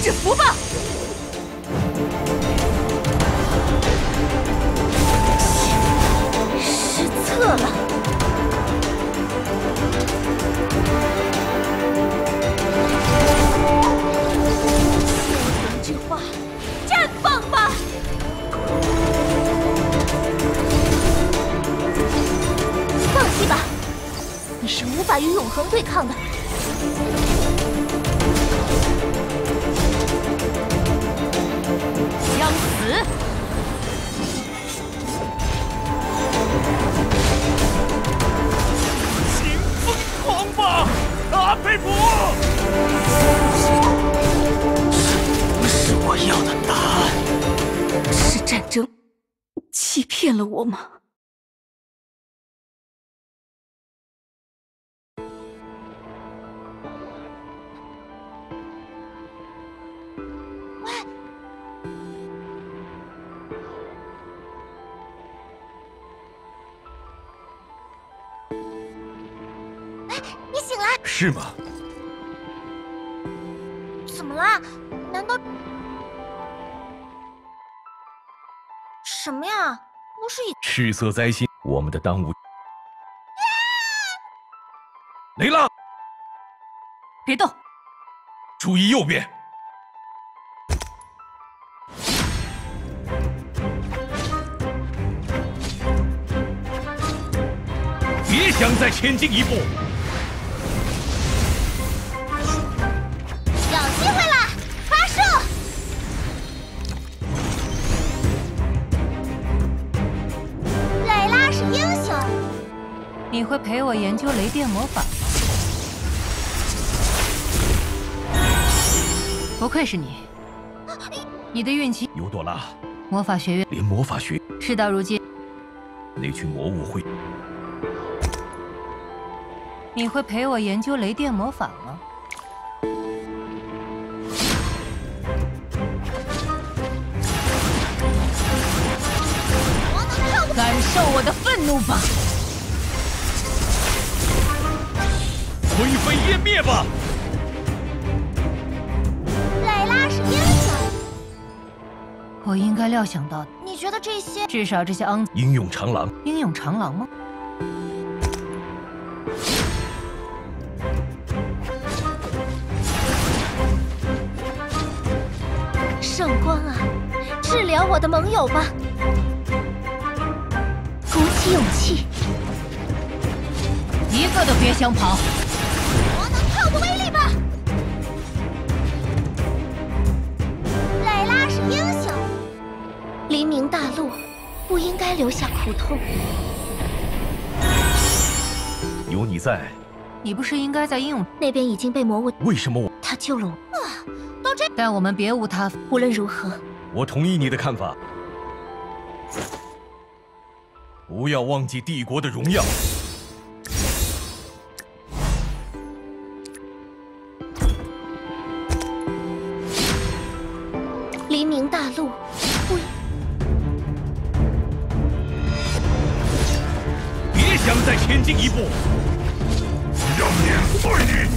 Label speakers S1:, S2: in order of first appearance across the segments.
S1: 制符吧！失策了。谢莲之花，绽放吧！放弃吧，你是无法与永恒对抗的。 将死！
S2: 请疯狂吧，阿佩普！
S1: 这不是我要的答案。是战争欺骗了我吗？
S3: 你醒了？
S2: 是吗？
S3: 怎么了？难道什么呀？不是已……
S2: 赤色灾星，我们的当务。雷拉，
S1: 别动！
S2: 注意右边。别想再前进一步！
S3: 有机会了，发射！蕾拉是英雄，
S4: 你会陪我研究雷电魔法吗？不愧是你，你的运气。
S2: 尤朵拉，
S4: 魔法学院，
S2: 连魔法学
S4: 事到如今，
S2: 那群魔物会，
S4: 你会陪我研究雷电魔法吗？
S1: 感受我的愤怒吧！
S2: 灰飞烟灭吧！
S3: 蕾拉是英雄，
S4: 我应该料想到的。
S3: 你觉得这些？
S4: 至少这些肮
S2: 英勇长狼，
S4: 英勇长狼吗？
S1: 圣光啊，治疗我的盟友吧！ 鼓起勇气，
S4: 一个都别想跑！
S3: 魔能炮的威力吧！蕾拉是英雄，
S1: 黎明大陆不应该留下苦痛。
S2: 有你在，
S4: 你不是应该在英勇
S1: 那边已经被魔物，
S2: 为什么我？
S1: 他救了我。
S4: 但我们别无他法。
S1: 无论如何，
S2: 我同意你的看法。不要忘记帝国的荣耀。
S1: 黎明大陆不，
S2: 别想再前进一步！我要碾碎你！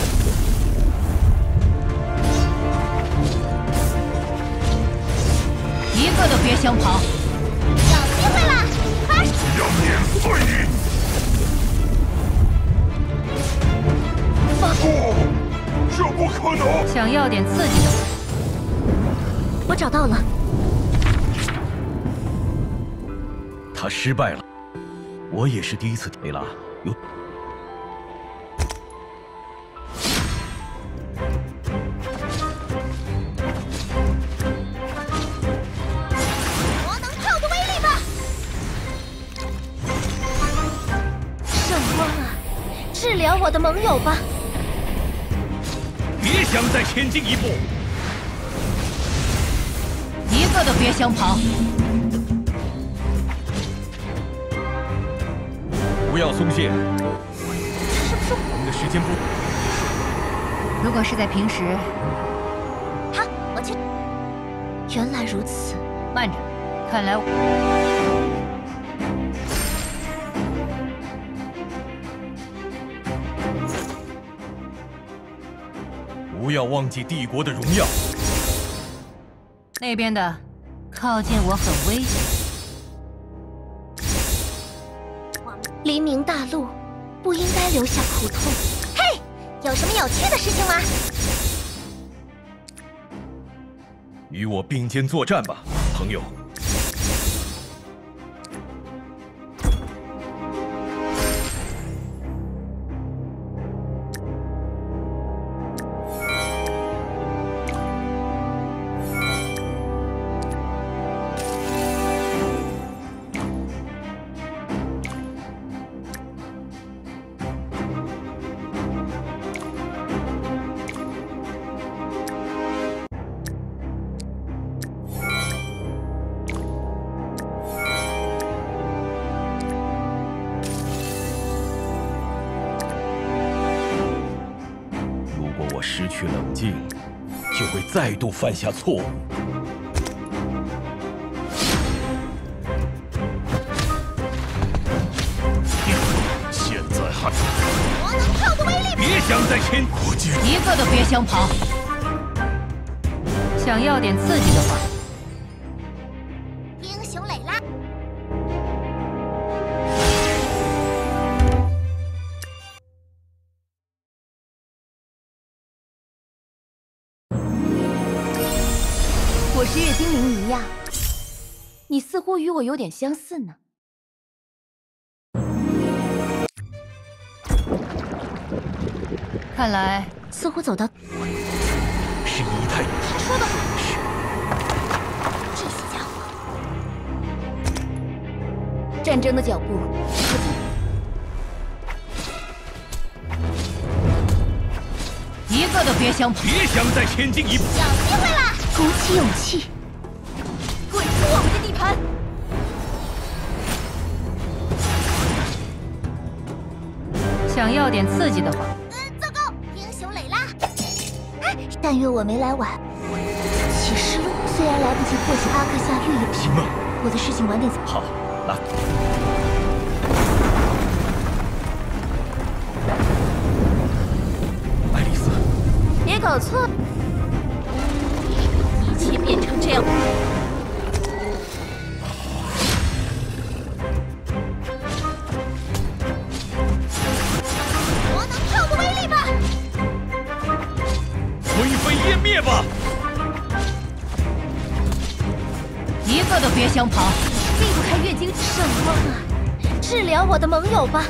S4: 一个都别想跑！
S3: 有机会了，发射！
S2: 我要碾碎你！不，这不可能！
S4: 想要点刺激的？
S1: 我找到了。
S2: 他失败了，我也是第一次。雷拉，有。
S1: 治疗我的盟友吧！
S2: 别想再前进一步！
S4: 一个都别想跑！
S2: 不要松懈。
S1: 是不是
S2: 我们的时间不？
S4: 如果是在平时，
S1: 好，我去。原来如此。
S4: 慢着，看来
S2: 不不要忘记帝国的荣耀。
S4: 那边的，靠近我很危险。
S3: 黎明大陆，不应该留下苦痛。嘿，有什么有趣的事情吗？
S2: 与我并肩作战吧，朋友。 失去冷静，就会再度犯下错误。现在还……
S3: 我能靠的威力！
S2: 别想再前，
S4: 一个都别想跑。想要点刺激的话，
S3: 英雄磊拉。
S1: 我是月精灵一样，你似乎与我有点相似呢。
S4: 看来
S3: 似乎走到
S2: 是仪态。
S3: 他说的好，这些家伙，
S1: 战争的脚步可
S4: 一个都别想跑。
S2: 别想再前进一步。
S3: 有机会了！鼓起勇气，
S1: 滚出我们的地盘！
S4: 想要点刺激的话，
S3: 糟糕！英雄磊拉，但愿我没来晚。启示录虽然来不及破解阿克夏预言，
S2: 行吗？
S3: 我的事情晚点做。
S2: 好，来。爱丽丝，
S1: 别搞错，一切变成这样。
S3: 我能靠的威力吧！
S2: 灰飞烟灭吧！
S4: 一个都别想跑。
S1: 离不开月经什么啊？治疗我的盟友吧！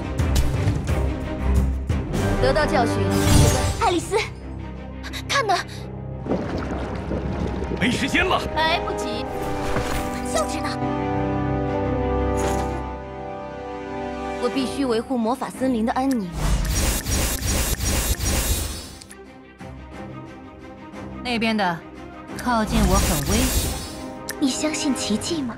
S1: 得到教训，
S3: 爱丽丝，看呢，
S2: 没时间了。
S1: 来不及。
S3: 就知道。
S1: 我必须维护魔法森林的安宁。
S4: 那边的，靠近我很危险。
S3: 你相信奇迹吗？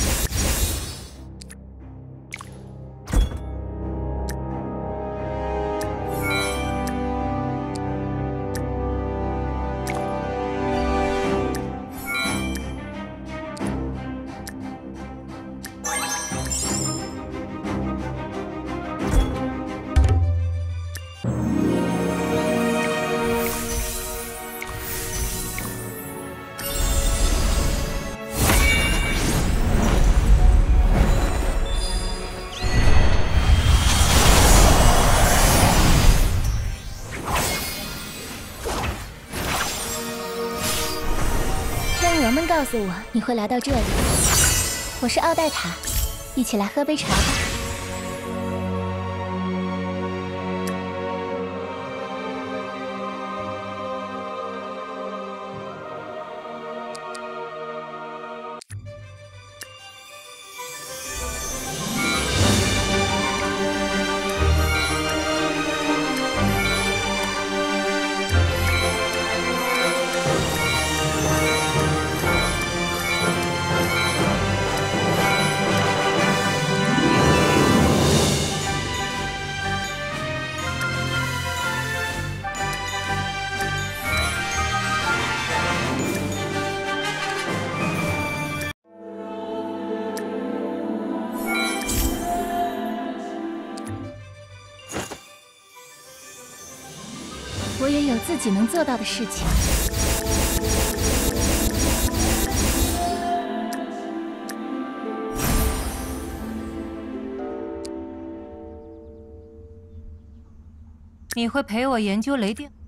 S3: 天鹅们告诉我你会来到这里，我是奥黛塔，一起来喝杯茶吧。 我也有自己能做到的事情。
S4: 你会陪我研究雷电？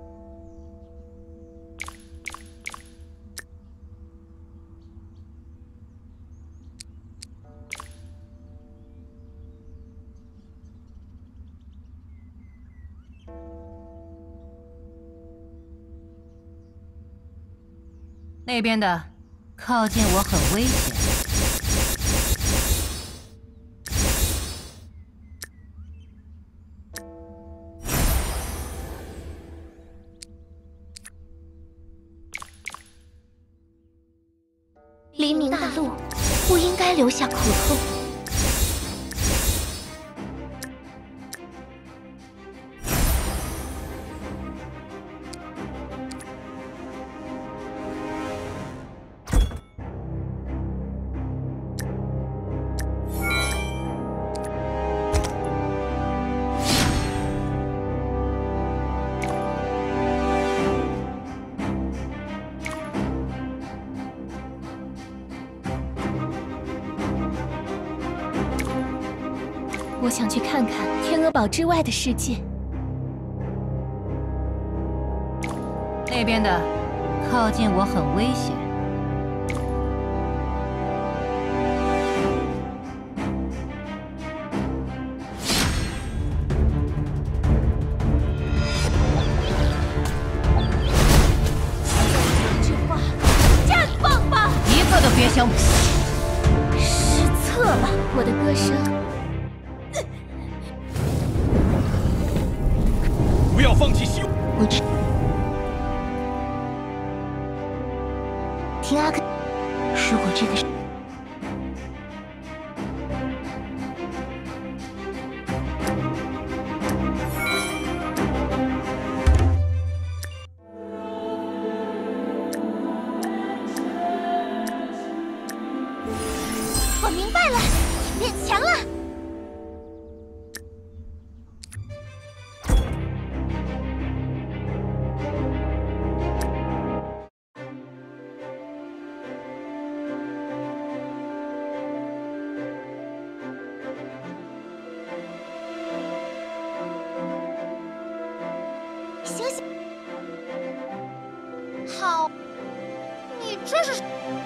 S4: 那边的，靠近我很危险。
S3: 黎明大陆不应该留下苦痛。我想去看看天鹅堡之外的世界。
S4: 那边的，靠近我很危险。
S3: 这话，绽放吧！
S4: 一个都别想跑！
S3: 失策了，我的歌声。
S2: 不要放弃希望。
S3: 我知。听阿克，如果这个是……我明白了，你变强了。 醒醒！好，你这是